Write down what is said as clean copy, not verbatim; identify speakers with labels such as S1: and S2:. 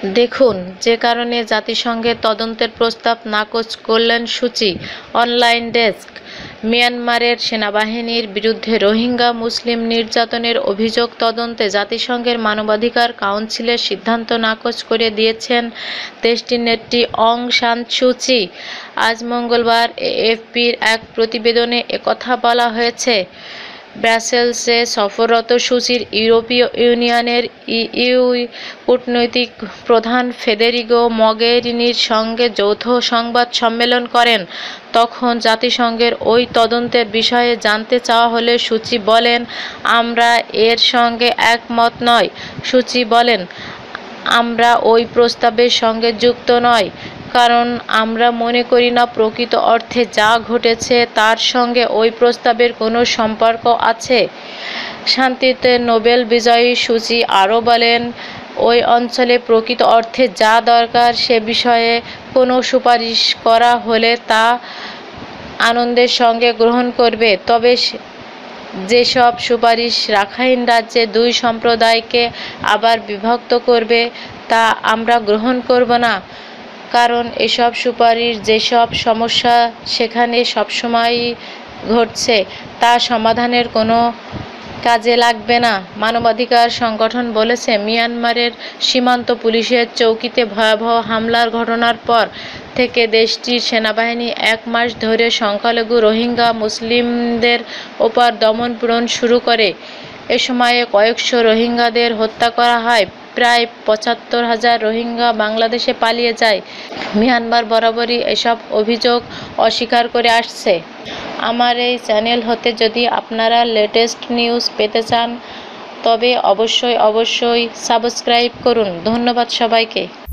S1: দেখুন যে কারণে জাতিসংঘের তদন্তের প্রস্তাব নাকচ করলেন সু চি। Online desk. মিয়ানমারের সেনাবাহিনীর বিরুদ্ধে রোহিঙ্গা মুসলিম নির্যাতনের অভিযোগ তদন্তে জাতিসংঘের মানবাধিকার কাউন্সিলের সিদ্ধান্ত নাকচ করে দিয়েছেন দেশটির নেত্রী অং সান সু চি। আজ মঙ্গলবার এএফপির এক প্রতিবেদনে একথা বলা হয়েছে। ব্রাসেলসে সফররত সু চির ইউরোপীয় ইউনিয়নের ইইউ কূটনৈতিক প্রধান ফেদেরিগো mogheriniর সঙ্গে যৌথ সংবাদ সম্মেলন করেন। তখন জাতিসংঘের ওই তদন্তের বিষয়ে জানতে চাওয়া হলে সু চি বলেন, আমরা এর সঙ্গে একমত নই। সু চি বলেন, আমরা ওই প্রস্তাবের সঙ্গে যুক্ত নই, কারণ আমরা মনে করি না প্রকৃত অর্থে যা ঘটেছে তার সঙ্গে ওই প্রস্তাবের কোনো সম্পর্ক আছে। শান্তিতে নোবেল বিজয়ী সু চি আরও বলেন, ওই অঞ্চলে প্রকৃত অর্থে যা দরকার সে বিষয়ে কোনো সুপারিশ করা হলে তা আনন্দের সঙ্গে গ্রহণ করবে। তবে যেসব সুপারিশ রাখাইন রাজ্যে দুই সম্প্রদায়কে আবার বিভক্ত করবে তা আমরা গ্রহণ করব না, কারণ এসব সুপারিশ যেসব সমস্যা সেখানে সবসময়ই ঘটছে তা সমাধানের কোনো কাজে লাগবে না। মানবাধিকার সংগঠন বলেছে, মিয়ানমারের সীমান্ত পুলিশের চৌকিতে ভয়াবহ হামলার ঘটনার পর থেকে দেশটির সেনাবাহিনী 1 মাস ধরে সংখ্যালঘু রোহিঙ্গা মুসলিমদের ওপর দমন-পীড়ন শুরু করে। এ সময়ে কয়েকশো রোহিঙ্গাদের হত্যা করা হয়। প্রায় 75,000 রোহিঙ্গা বাংলাদেশে পালিয়ে যায়। মিয়ানমার বরাবরই এসব অভিযোগ অস্বীকার করে আসছে। আমার এই চ্যানেল হতে যদি আপনারা লেটেস্ট নিউজ পেতে চান তবে অবশ্যই সাবস্ক্রাইব করুন। ধন্যবাদ সবাইকে।